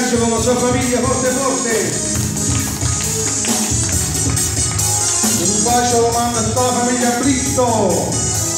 abbraccio con la sua famiglia forte forte. Un bacio lo manda a tutta la famiglia Brito.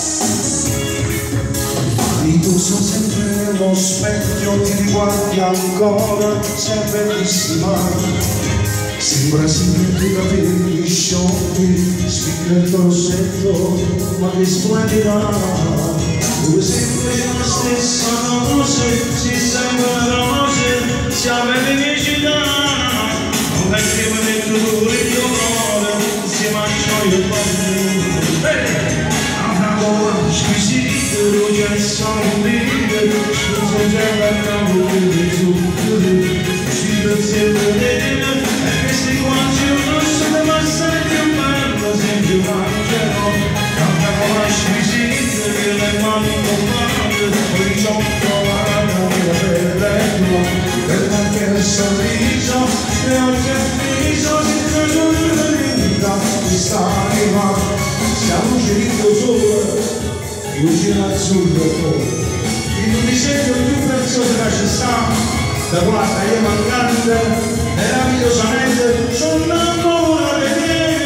Tu sei sempre uno specchio, ti riguardi ancora, sei bellissima. Sembra sempre i capelli sciolti, spicca il rossetto, ma che splendida. Dove sempre la stessa voce, si sembra voce, siamo le mie città. Un vecchio mi metto duro il tuo cuore, insieme a gioia e bambino. Una cosa squisita, luce e sombrio, scusa già la cavo di su, si pensiamo bene, e questi quanti non sono passati più bello, sempre un angelo, tanta cosa squisita, che le mani combatte, poi ci ho provato la bella tua, per anche il sorriso, e oggi è finito, si trasciuga la vita, mi sta arrivando, siamo usciti solo. Luce azzurro, il disegno più prezioso della città, da questa io mancante, meravigliosamente sono innamorata di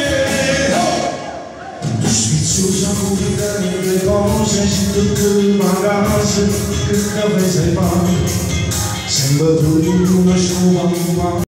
te. Tu sfiziosa come le cose, si tocca la casa, che caffè sei fatto, sembra tu una sua mamma.